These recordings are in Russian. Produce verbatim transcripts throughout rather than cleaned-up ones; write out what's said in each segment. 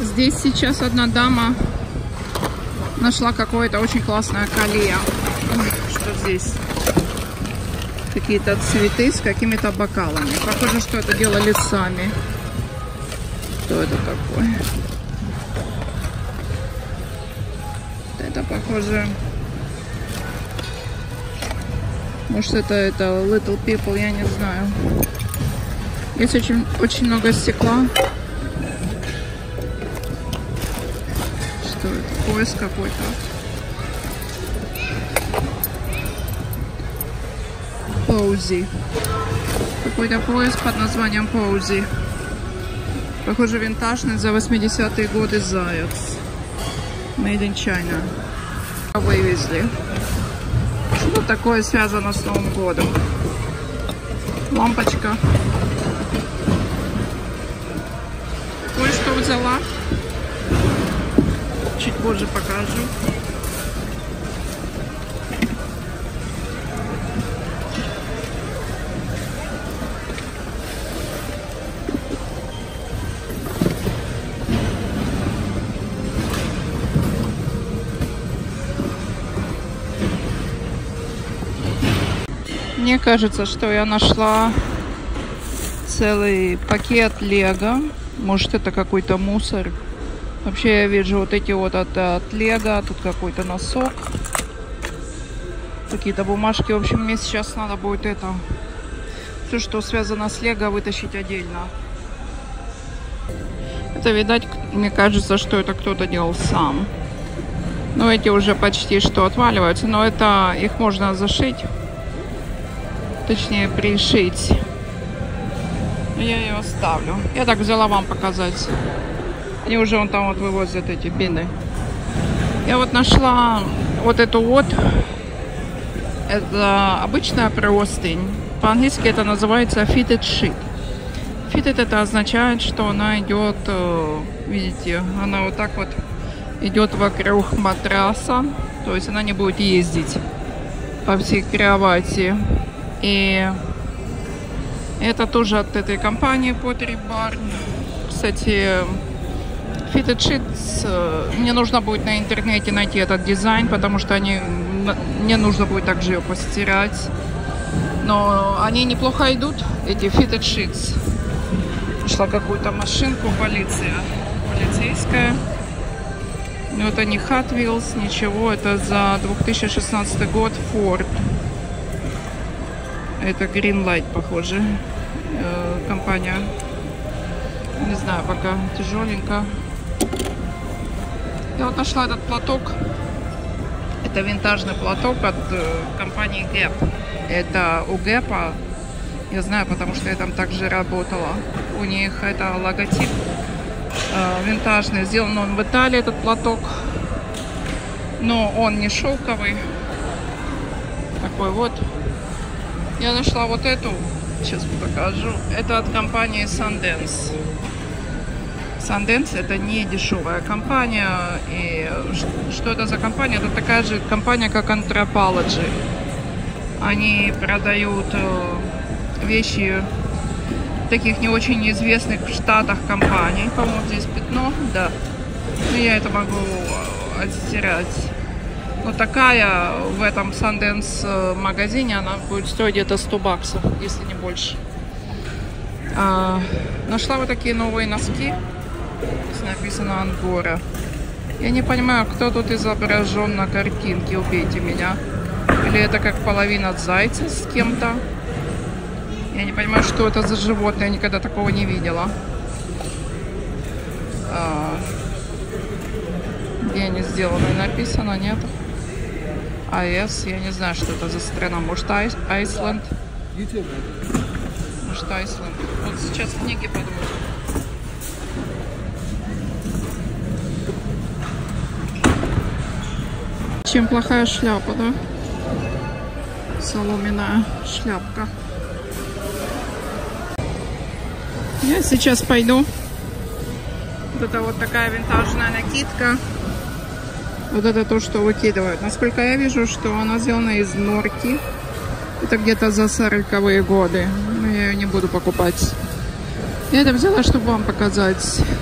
Здесь сейчас одна дама нашла какое-то очень классное колье. Что здесь? Какие-то цветы с какими-то бокалами. Похоже, что это делали сами. Что это такое? Это похоже... Может, это, это Little People, я не знаю. Здесь очень, очень много стекла. Что это? Поезд какой-то. Поузи. Какой-то поезд под названием Поузи. Похоже, винтажный за восьмидесятые годы заяц. Made in China. Вывезли. Что такое связано с Новым годом? Лампочка. Кое-что взяла. Чуть позже покажу. Мне кажется, что я нашла целый пакет лего. Может, это какой-то мусор. Вообще я вижу вот эти вот от, от лего. Тут какой-то носок. Какие-то бумажки. В общем, мне сейчас надо будет это... Все, что связано с лего, вытащить отдельно. Это, видать, мне кажется, что это кто-то делал сам. Ну, эти уже почти что отваливаются. Но это их можно зашить. Точнее, пришить. Я ее оставлю. Я так взяла вам показать. Они уже вон там вот вывозят эти бины. Я вот нашла вот эту вот. Это обычная простынь. По-английски это называется fitted sheet. Fitted это означает, что она идет, видите, она вот так вот идет вокруг матраса. То есть она не будет ездить по всей кровати. И это тоже от этой компании Pottery Barn. Кстати, Fitted Sheets, мне нужно будет на интернете найти этот дизайн, потому что они, мне нужно будет также ее постирать. Но они неплохо идут, эти Fitted Sheets. Нашла какую-то машинку, полиция, полицейская. Но это не Hot Wheels, ничего, это за две тысячи шестнадцатый год Ford. Это Greenlight, похоже, э, компания. Не знаю, пока тяжеленько. Я вот нашла этот платок. Это винтажный платок от э, компании Gap. Это у Gap, я знаю, потому что я там также работала. У них это логотип э, винтажный. Сделан он в Италии, этот платок. Но он не шелковый. Такой вот. Я нашла вот эту, сейчас покажу. Это от компании Sundance. Sundance это не дешевая компания. И что это за компания? Это такая же компания, как Anthropologie. Они продают вещи таких не очень известных в Штатах компаний. По-моему, здесь пятно, да. Но я это могу отстирать. Но такая в этом Sundance магазине, она будет стоить где-то сто баксов, если не больше. А, нашла вот такие новые носки. Здесь написано Ангора. Я не понимаю, кто тут изображен на картинке, убейте меня. Или это как половина зайца с кем-то. Я не понимаю, что это за животное, я никогда такого не видела. А, где они сделаны, написано, нет? АЭС, я не знаю, что это за страна. Может, Айс, Айсленд? Может, Айсленд. Вот сейчас книги подумаю. Чем плохая шляпа, да? Соломенная шляпка. Я сейчас пойду. Вот это вот такая винтажная накидка. Вот это то, что выкидывают. Насколько я вижу, что она сделана из норки. Это где-то за сороковые годы. Но я ее не буду покупать. Я это взяла, чтобы вам показать.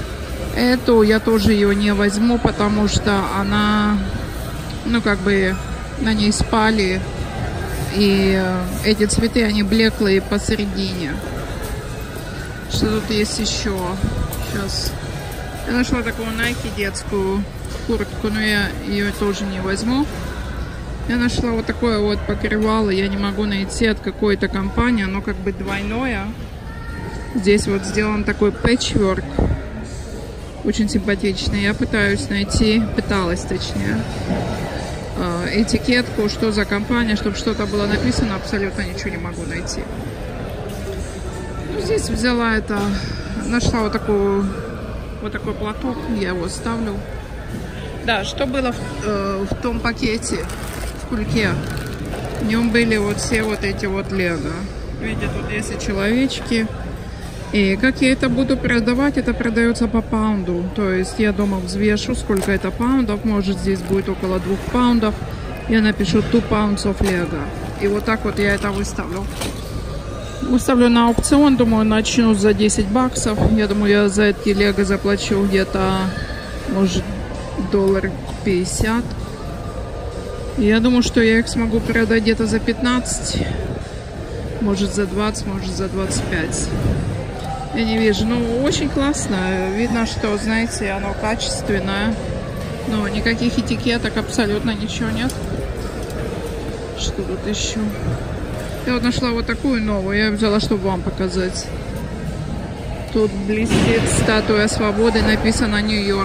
Эту я тоже ее не возьму, потому что она, ну, как бы на ней спали. И эти цветы, они блеклые посередине. Что тут есть еще? Сейчас. Я нашла такую Nike детскую куртку, но я ее тоже не возьму. Я нашла вот такое вот покрывало. Я не могу найти от какой-то компании. Оно как бы двойное. Здесь вот сделан такой пэтчворк. Очень симпатичный. Я пытаюсь найти, пыталась точнее, этикетку, что за компания, чтобы что-то было написано. Абсолютно ничего не могу найти. Ну, здесь взяла это, нашла вот такую, вот такой платок. Я его ставлю. Да, что было в, э, в том пакете, в кульке? В нем были вот все вот эти вот лего. Видите, тут есть и человечки. И как я это буду продавать, это продается по паунду. То есть я дома взвешу, сколько это паундов. Может, здесь будет около двух паундов. Я напишу two pounds of Lego. И вот так вот я это выставлю. Выставлю на аукцион, думаю, начну за десять баксов. Я думаю, я за эти Лего заплачу где-то, может, доллар пятьдесят. Я думаю, что я их смогу продать где-то за пятнадцать. Может, за двадцать, может, за двадцать пять. Я не вижу. Ну, очень классно. Видно, что, знаете, оно качественное. Но никаких этикеток, абсолютно ничего нет. Что тут еще? Я вот нашла вот такую новую. Я взяла, чтобы вам показать. Тут блестит статуя свободы. Написано Нью-Йорк.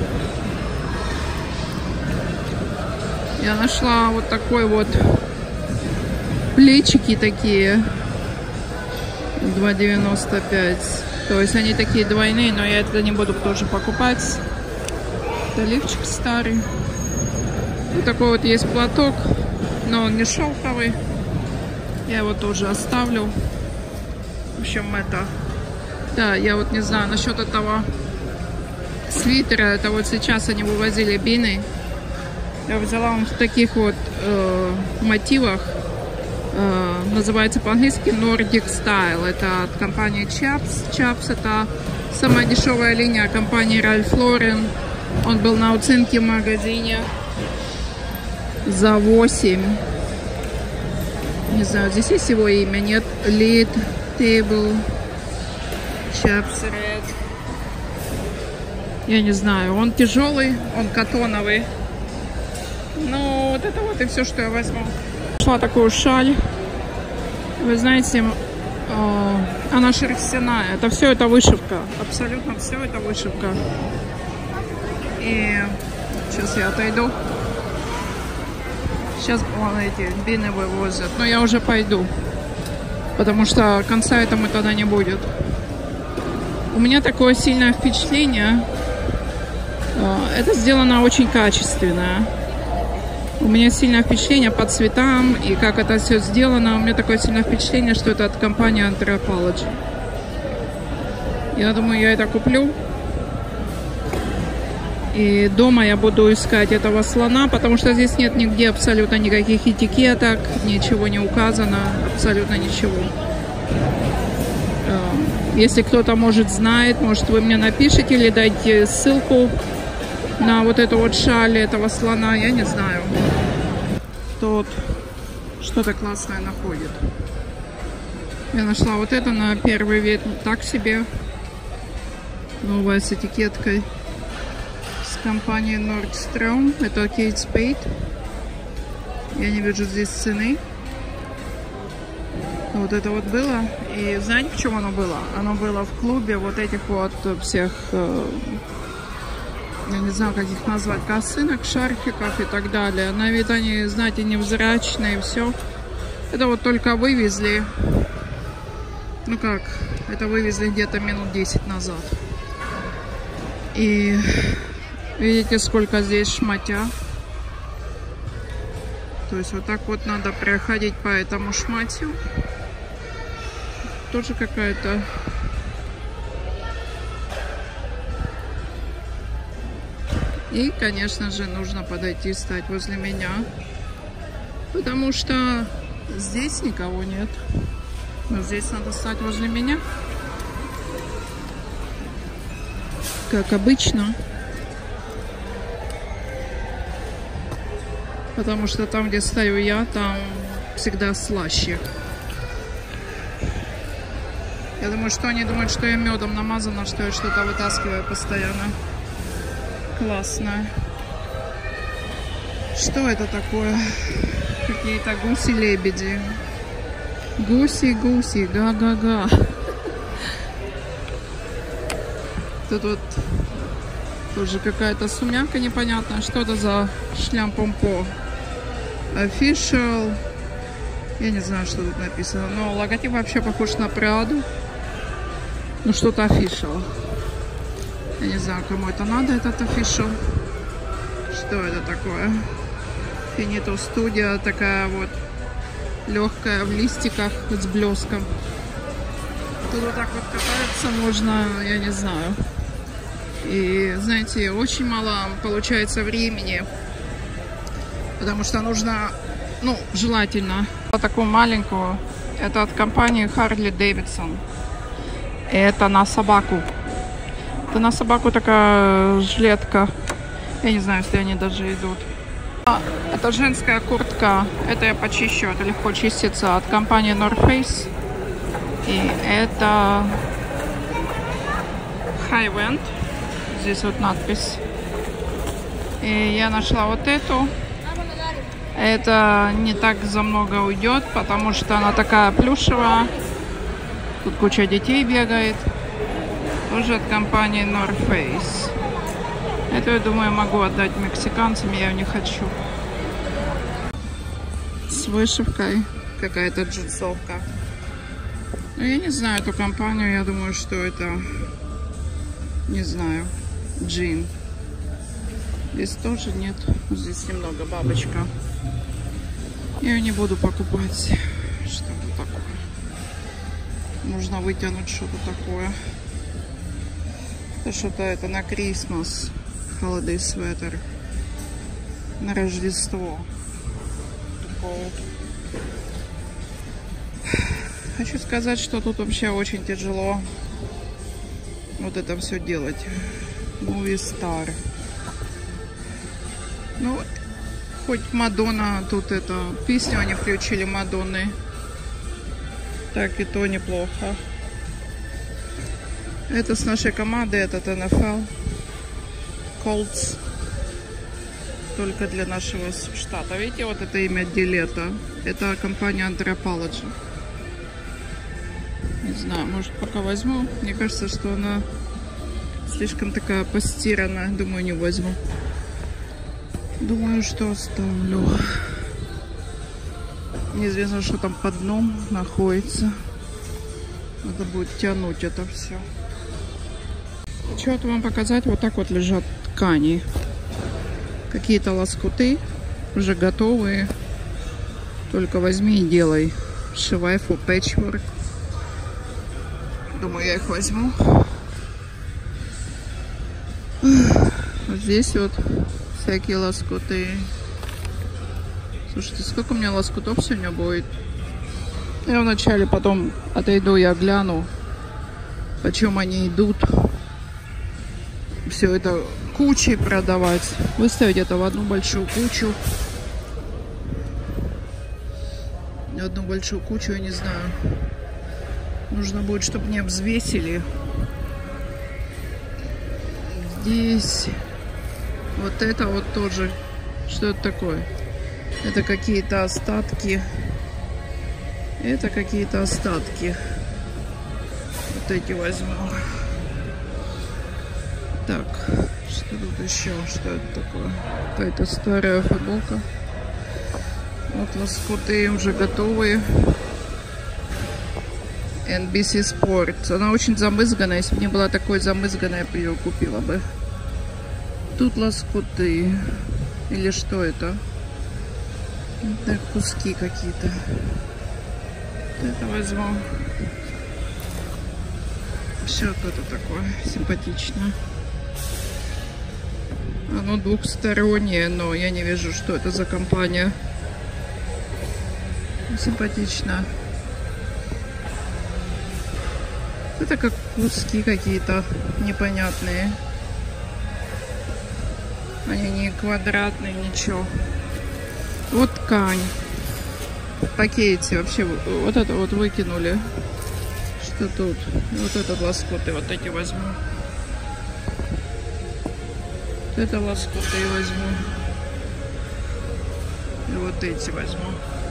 Я нашла вот такой вот плечики такие. два девяносто пять. То есть они такие двойные, но я это не буду тоже покупать. Это лифчик старый. Вот такой вот есть платок, но он не шелковый. Я его тоже оставлю. В общем, это... Да, я вот не знаю насчет этого свитера. Это вот сейчас они вывозили бины. Я взяла он в таких вот э, мотивах. Uh, называется по-английски Nordic Style. Это от компании Chaps. Chaps — это самая дешевая линия компании Ralph Lauren. Он был на уценке в магазине за восемь. Не знаю, здесь есть его имя. Нет. Lead Table Chaps Red. Я не знаю. Он тяжелый, он катоновый. Ну, вот это вот и все, что я возьму. Нашла такую шаль. Вы знаете, э, она шерстяная. Это все это вышивка. Абсолютно все это вышивка. И сейчас я отойду. Сейчас вон эти бины вывозят. Но я уже пойду. Потому что конца этому тогда не будет. У меня такое сильное впечатление. Э, это сделано очень качественно. У меня сильное впечатление по цветам и как это все сделано. У меня такое сильное впечатление, что это от компании Anthropologie. Я думаю, я это куплю. И дома я буду искать этого слона, потому что здесь нет нигде абсолютно никаких этикеток, ничего не указано, абсолютно ничего. Если кто-то, может, знает, может, вы мне напишите или дайте ссылку на вот эту вот шаль этого слона, я не знаю. Тут что-то классное находит. Я нашла вот это на первый вид, так себе. Новая с этикеткой. С компанией Nordstrom. Это Kate Spade. Я не вижу здесь цены. Вот это вот было. И знаете, в чем оно было? Оно было в клубе вот этих вот всех... Я не знаю, как их назвать, косынок, шарфиков и так далее. На вид они, знаете, невзрачные, все. Это вот только вывезли. Ну как, это вывезли где-то минут десять назад. И видите, сколько здесь шматя. То есть вот так вот надо проходить по этому шматью. Тоже какая-то... И, конечно же, нужно подойти и стать возле меня, потому что здесь никого нет. Но здесь надо стать возле меня. как обычно. Потому что там, где стою я, там всегда слаще. Я думаю, что они думают, что я медом намазана, что я что-то вытаскиваю постоянно. Классно. Что это такое? Какие-то гуси-лебеди. Гуси-гуси, га-га-га. Тут вот тоже какая-то сумяка непонятная. Что это за шлям-помпо? Official. Я не знаю, что тут написано. Но логотип вообще похож на Праду. Ну, что-то official. Я не знаю, кому это надо, этот official. Что это такое? Finito Studio. Такая вот легкая в листиках с блеском. Тут вот так вот кататься можно, я не знаю. И, знаете, очень мало получается времени. Потому что нужно, ну, желательно. Вот такую маленькую. Это от компании Harley Davidson. Это на собаку. Это на собаку такая жилетка. Я не знаю, если они даже идут. Это женская куртка. Это я почищу. Это легко чистится. От компании North Face. И это High Wind. Здесь вот надпись. И я нашла вот эту. Это не так за много уйдет, потому что она такая плюшевая. Тут куча детей бегает. Тоже от компании North Face. Это, я думаю, могу отдать мексиканцам, я ее не хочу. С вышивкой. Какая-то джинсовка. Ну, я не знаю эту компанию, я думаю, что это, не знаю, джин. Здесь тоже нет. Здесь немного бабочка. Я ее не буду покупать. Что это такое? Нужно вытянуть что-то такое. Это что-то это на Christmas. Holiday sweater. На Рождество. Такое. Хочу сказать, что тут вообще очень тяжело вот это все делать. Movie Star. Ну, хоть Мадонна тут это, песню они включили Мадонны. Так и то неплохо. Это с нашей командой, этот эн эф эл. Colts. Только для нашего штата. Видите, вот это имя Дилета. Это компания Anthropology. Не знаю, может пока возьму. Мне кажется, что она слишком такая постиранная. Думаю, не возьму. Думаю, что оставлю. Неизвестно, что там под дном находится. Надо будет тянуть это все. Хочу вот вам показать. Вот так вот лежат ткани. Какие-то лоскуты уже готовые. Только возьми и делай. Сшивай for patchwork. Думаю, я их возьму. Вот здесь вот всякие лоскуты. Слушайте, сколько у меня лоскутов сегодня будет? Я вначале потом отойду, я гляну, почем они идут. Все это кучей продавать. Выставить это в одну большую кучу. Одну большую кучу, я не знаю. Нужно будет, чтобы не обвесили. Здесь вот это вот тоже. Что это такое? Это какие-то остатки. Это какие-то остатки. Вот эти возьму. Так, что тут еще? Что это такое? Какая-то старая футболка. Вот лоскуты уже готовые. эн би си Sport. Она очень замызганная. Если бы не была такой замызганной, я бы ее купила бы. Тут лоскуты. Или что это? Так, куски какие-то. Это возьму. Все это такое симпатичное. Оно двухстороннее, но я не вижу, что это за компания. Симпатично. Это как куски какие-то непонятные. Они не квадратные, ничего. Вот ткань. В пакете вообще вот это вот выкинули. Что тут? Вот этот лоскут и вот эти возьму. Вот это лоскут и возьму. И вот эти возьму.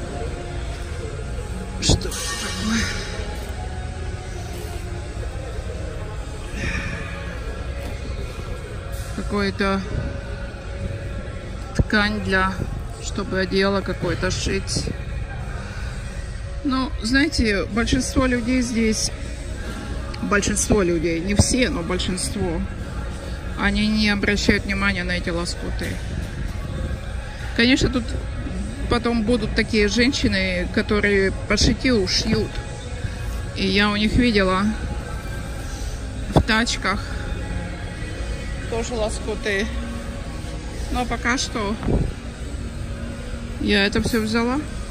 Что это такое? Какой-то ткань для, чтобы одеяло какое-то шить. Ну, знаете, большинство людей здесь, большинство людей, не все, но большинство, они не обращают внимания на эти лоскуты. Конечно, тут потом будут такие женщины, которые по шитью шьют. И я у них видела в тачках тоже лоскуты. Но пока что я это все взяла.